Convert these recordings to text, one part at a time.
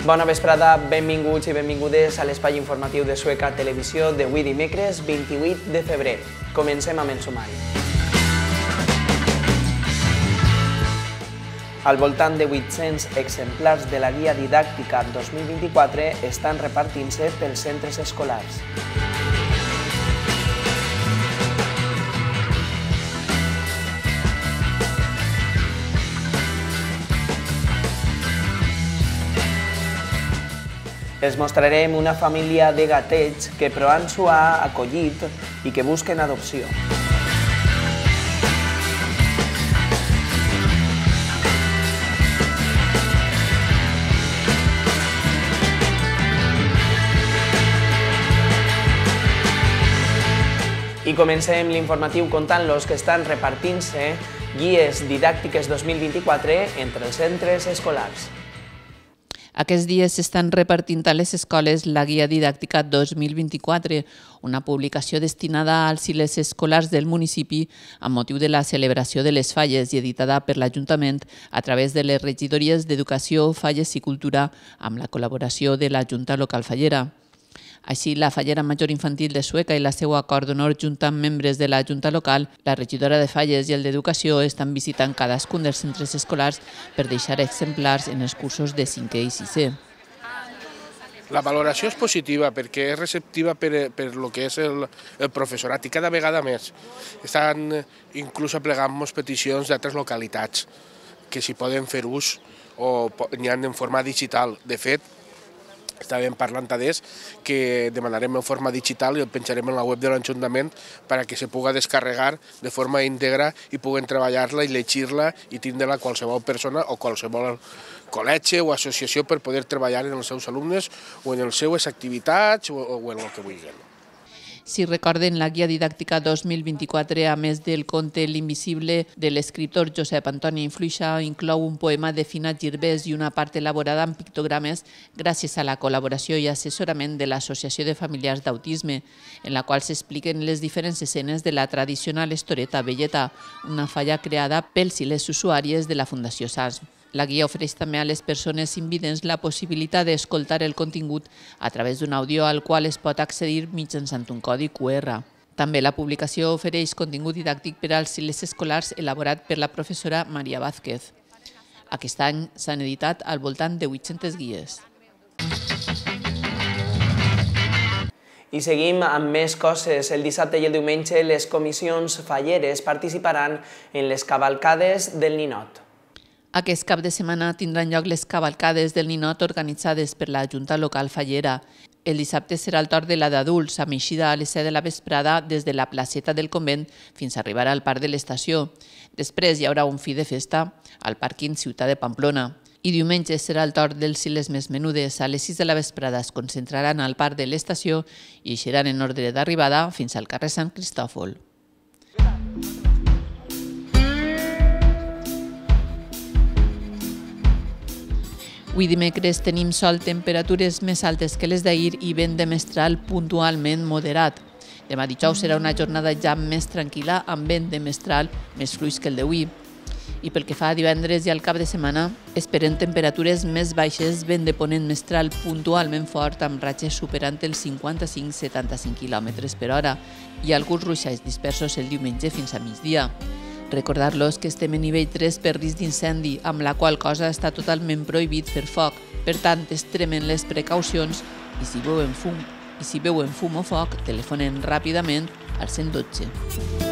Bona vesprada, benvinguts i benvingudes a l'espai informatiu de Sueca Televisió d'avui dimecres 28 de febrer. Comencem amb el sumari. Al voltant de 800 exemplars de la guia didàctica 2024 estan repartint-se pels centres escolars. Els mostrarem una família de gatets que Proansu ha acollit i que busquen adopció. I comencem l'informatiu contant-los que estan repartint-se guies didàctiques 2024 entre els centres escolars. Aquests dies s'estan repartint a les escoles la Guia Didàctica 2024, una publicació destinada als cicles escolars del municipi amb motiu de la celebració de les falles i editada per l'Ajuntament a través de les regidories d'Educació, Falles i Cultura amb la col·laboració de la Junta Local Fallera. Així, la Fallera Major Infantil de Sueca i la seva acord d'honor junt amb membres de la Junta Local, la regidora de Falles i el d'Educació estan visitant cadascun dels centres escolars per deixar exemplars en els cursos de 5è i 6è. La valoració és positiva perquè és receptiva per el que és el professorat i cada vegada més. Estan inclús aplegant-nos peticions d'altres localitats que s'hi poden fer ús o n'hi ha en forma digital. De fet, estàvem parlant adés que demanarem en forma digital i el penjarem en la web de l'Ajuntament perquè se pugui descarregar de forma íntegra i puguem treballar-la i llegir-la i tindre-la qualsevol persona o qualsevol col·legi o associació per poder treballar en els seus alumnes o en les seues activitats o en el que vulguin. Si recorden, la Guia Didàctica 2024, a més del conte L'Invisible de l'escriptor Josep Antoni Fluixa, inclou un poema de Fina Girbès i una part elaborada amb pictogrames gràcies a la col·laboració i assessorament de l'Associació de Familiars d'Autisme, en la qual s'expliquen les diferents escenes de la tradicional historieta Velleta, una falla creada pels i les usuàries de la Fundació SASM. La guia ofereix també a les persones invidents la possibilitat d'escoltar el contingut a través d'un àudio al qual es pot accedir mitjançant un codi QR. També la publicació ofereix contingut didàctic per als cicles escolars elaborat per la professora Maria Vázquez. Aquest any s'han editat al voltant de 800 guies. I seguim amb més coses. El dissabte i el diumenge les comissions falleres participaran en les cavalcades del Ninot. Aquest cap de setmana tindran lloc les cavalcades del Ninot organitzades per la Junta Local Fallera. El dissabte serà el torn de la d'adults, amb eixida a les 7 de la vesprada des de la placeta del convent fins a arribar al parc de l'estació. Després hi haurà un fi de festa al pàrquing Ciutat de Pamplona. I diumenge serà el torn dels cicles més menudes. A les 6 de la vesprada es concentraran al parc de l'estació i eixiran en ordre d'arribada fins al carrer Sant Cristòfol. Avui dimecres tenim sol, temperatures més altes que les d'ahir i vent de mestral puntualment moderat. Demà dijous serà una jornada ja més tranquil·la amb vent de mestral més fluix que el d'avui. I pel que fa a divendres i al cap de setmana, esperem temperatures més baixes, vent de ponent mestral puntualment fort amb ratxes superant els 55-75 km per hora i alguns ruixats dispersos el diumenge fins a migdia. Recordar-los que estem en nivell 3 per risc d'incendi, amb la qual cosa està totalment prohibit fer foc. Per tant, extremen les precaucions i si veuen fum o foc, telefonen ràpidament al 112.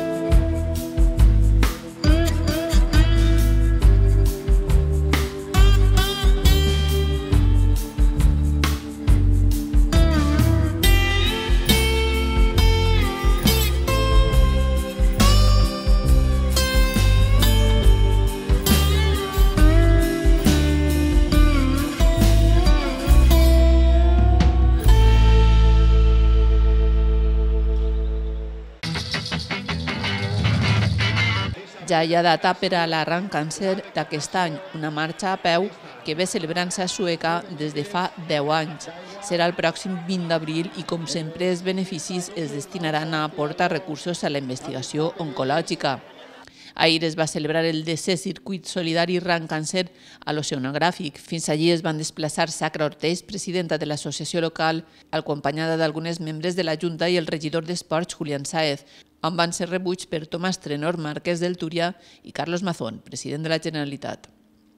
Ja hi ha data per a l'arran càncer d'aquest any, una marxa a peu que ve celebrant-se a Sueca des de fa 10 anys. Serà el pròxim 20 d'abril i, com sempre, els beneficis es destinaran a aportar recursos a la investigació oncològica. Ahir es va celebrar el 10è circuit solidari Run Càncer a l'Oceanogràfic. Fins allí es van desplaçar Sacra Orteix, presidenta de l'associació local, acompanyada d'algunes membres de la Junta i el regidor d'Esports, Julián Sáez, on van ser rebuts per Tomàs Trenor, marquès del Túria, i Carlos Mazón, president de la Generalitat.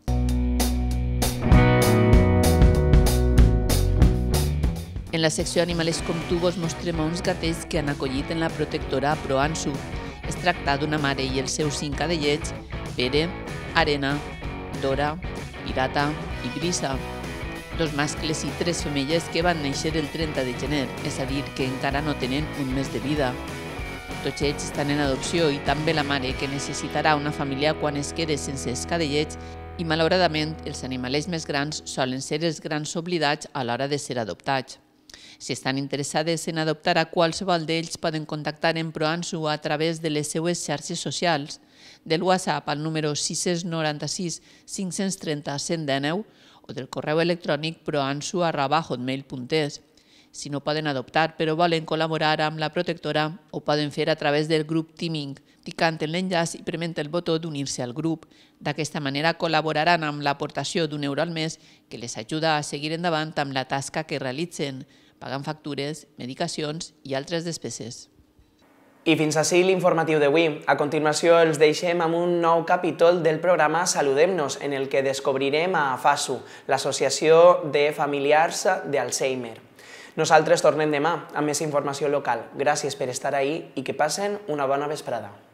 En la secció Animales com tu vos mostrem uns gatets que han acollit en la protectora Proansu. Es tracta d'una mare i els seus 5 cadellets, Pere, Arena, Dora, Pirata i Brisa. 2 mascles i 3 femelles que van néixer el 30 de gener, és a dir, que encara no tenen un mes de vida. Tots ells estan en adopció i també la mare, que necessitarà una família quan es quede sense els cadellets, i malauradament els animalets més grans solen ser els grans oblidats a l'hora de ser adoptats. Si estan interessades en adoptar a qualsevol d'ells, poden contactar en Proansu a través de les seues xarxes socials, del WhatsApp al número 696 530 119 o del correu electrònic proansu@hotmail.es. Si no poden adoptar però volen col·laborar amb la protectora, ho poden fer a través del grup Teaming, ticant en l'enllaç i prement el botó d'unir-se al grup. D'aquesta manera col·laboraran amb l'aportació d'€1 al mes que les ajuda a seguir endavant amb la tasca que realitzen, pagant factures, medicacions i altres despeses. I fins ací l'informatiu d'avui. A continuació els deixem amb un nou capítol del programa Saludem-nos, en el que descobrirem a FASU, l'Associació de Familiars d'Alzheimer. Nosaltres tornem demà amb més informació local. Gràcies per estar ahí i que passen una bona vesprada.